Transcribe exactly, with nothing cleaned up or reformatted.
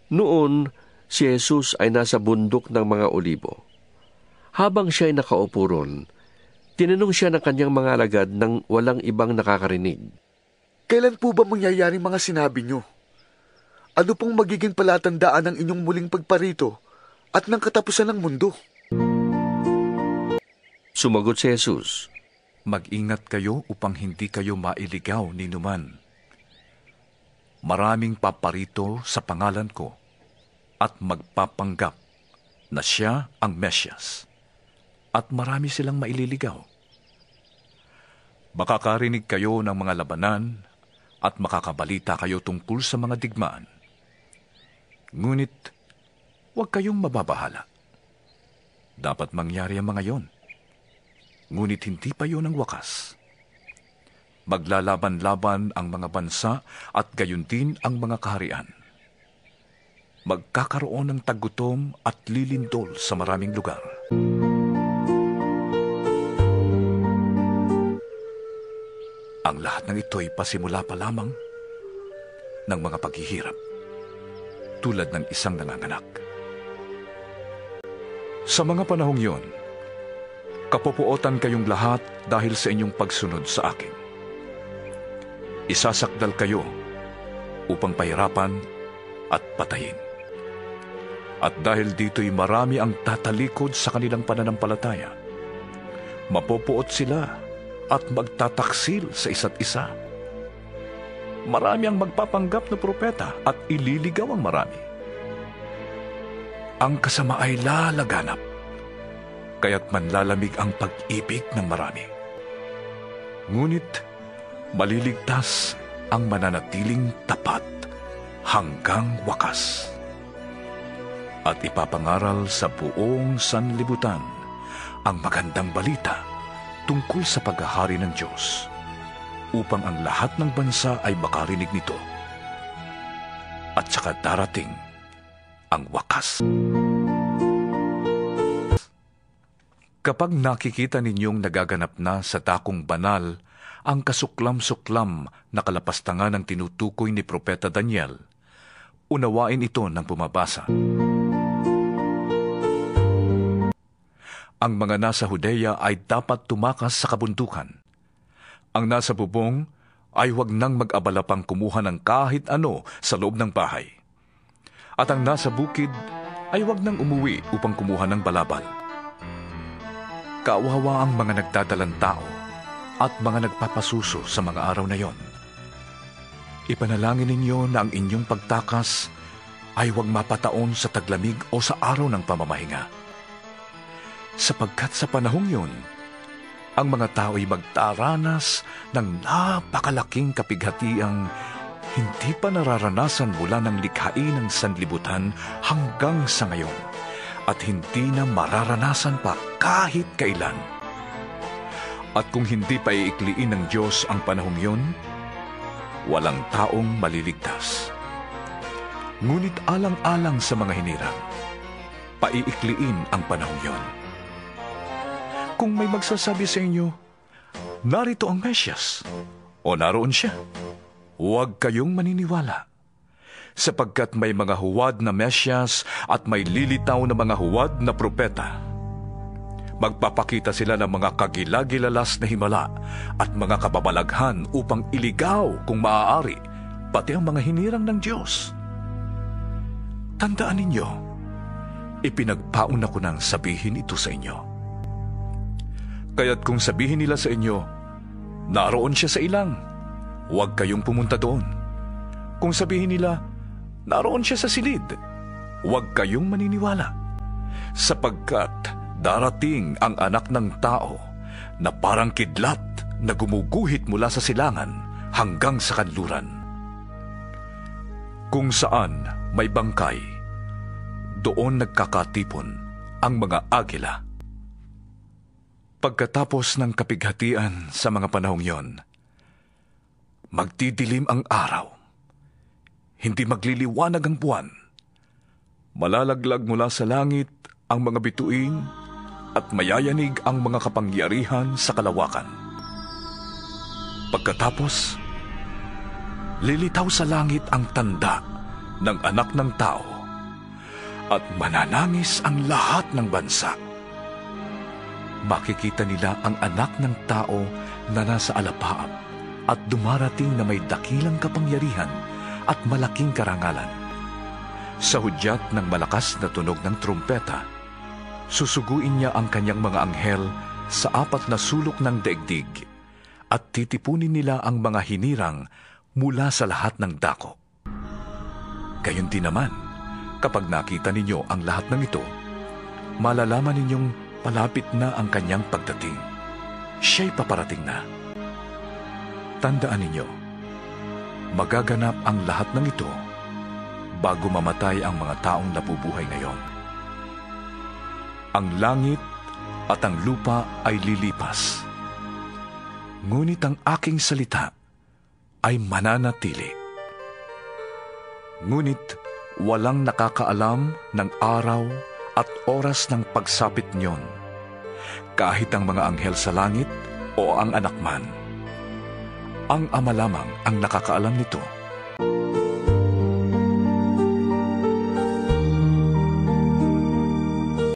Noon, si Jesus ay nasa bundok ng mga olibo. Habang siya ay nakaupo ron, tinanong siya ng kanyang mga alagad nang walang ibang nakakarinig. Kailan po ba mangyayari mga sinabi nyo? Ano pong magiging palatandaan ng inyong muling pagparito at ng katapusan ng mundo? Sumagot si Jesus, Mag-ingat kayo upang hindi kayo mailigaw ni numan. Maraming paparito sa pangalan ko at magpapanggap na siya ang Mesyas, at marami silang maililigaw. Makakarinig kayo ng mga labanan at makakabalita kayo tungkol sa mga digmaan. Ngunit, huwag kayong mababahala. Dapat mangyari ang mga yon. Ngunit hindi pa yon ang wakas. Maglalaban-laban ang mga bansa at gayon din ang mga kaharian. Magkakaroon ng tagutom at lilindol sa maraming lugar. Ang lahat ng ito ay pasimula pa lamang ng mga paghihirap, tulad ng isang nanganganak. Sa mga panahong yon, kapupuotan kayong lahat dahil sa inyong pagsunod sa akin. Isasakdal kayo upang pahirapan at patayin. At dahil dito'y marami ang tatalikod sa kanilang pananampalataya, mapupuot sila at magtataksil sa isa't isa. Marami ang magpapanggap na propeta at ililigaw ang marami. Ang kasama ay lalaganap, kaya't manlalamig ang pag-ibig ng marami. Ngunit maliligtas ang mananatiling tapat hanggang wakas. At ipapangaral sa buong sanlibutan ang magandang balita tungkol sa paghahari ng Diyos, upang ang lahat ng bansa ay makarinig nito. At saka darating ang wakas. Kapag nakikita ninyong nagaganap na sa dakong banal ang kasuklam-suklam na kalapastangan ng tinutukoy ni Propeta Daniel, unawain ito ng bumabasa. Ang mga nasa Judea ay dapat tumakas sa kabundukan. Ang nasa bubong ay huwag nang mag-abala pang kumuha ng kahit ano sa loob ng bahay. At ang nasa bukid ay huwag nang umuwi upang kumuha ng balabal. Kawawa ang mga nagdadalang tao at mga nagpapasuso sa mga araw na yon. Ipanalangin ninyo na ang inyong pagtakas ay huwag mapataon sa taglamig o sa araw ng pamamahinga. Sapagkat sa panahong yun, ang mga tao ay magdaranas ng napakalaking kapighatiang hindi pa nararanasan mula ng likhain ng sanlibutan hanggang sa ngayon, at hindi na mararanasan pa kahit kailan. At kung hindi pa iikliin ng Diyos ang panahong yun, walang taong maliligtas. Ngunit alang-alang sa mga hinirang, paiikliin ang panahong yun. Kung may magsasabi sa inyo, narito ang Mesyas, o naroon siya, huwag kayong maniniwala. Sapagkat may mga huwad na Mesyas at may lilitaw na mga huwad na propeta. Magpapakita sila ng mga kagilagilalas na himala at mga kababalaghan upang iligaw kung maaari, pati ang mga hinirang ng Diyos. Tandaan ninyo, ipinagpauna ko nang sabihin ito sa inyo. Kaya't kung sabihin nila sa inyo, naroon siya sa ilang, huwag kayong pumunta doon. Kung sabihin nila, naroon siya sa silid, huwag kayong maniniwala. Sapagkat darating ang anak ng tao na parang kidlat na gumuguhit mula sa silangan hanggang sa kanluran. Kung saan may bangkay, doon nagkakatipon ang mga agila. Pagkatapos ng kapighatian sa mga panahong yon, magdidilim ang araw, hindi magliliwanag ang buwan, malalaglag mula sa langit ang mga bituin at mayayanig ang mga kapangyarihan sa kalawakan. Pagkatapos, lilitaw sa langit ang tanda ng anak ng tao at mananangis ang lahat ng bansa. Makikita nila ang anak ng tao na nasa alapaap at dumarating na may dakilang kapangyarihan at malaking karangalan. Sa hudyat ng malakas na tunog ng trumpeta, susuguin niya ang kanyang mga anghel sa apat na sulok ng daigdig at titipunin nila ang mga hinirang mula sa lahat ng dako. Gayon din naman, kapag nakita ninyo ang lahat ng ito, malalaman ninyong palapit na ang kanyang pagdating. Siya'y paparating na. Tandaan ninyo, magaganap ang lahat ng ito bago mamatay ang mga taong nabubuhay ngayon. Ang langit at ang lupa ay lilipas, ngunit ang aking salita ay mananatili. Ngunit walang nakakaalam ng araw at oras ng pagsapit niyon, kahit ang mga anghel sa langit o ang anak man. Ang Ama lamang ang nakakaalam nito.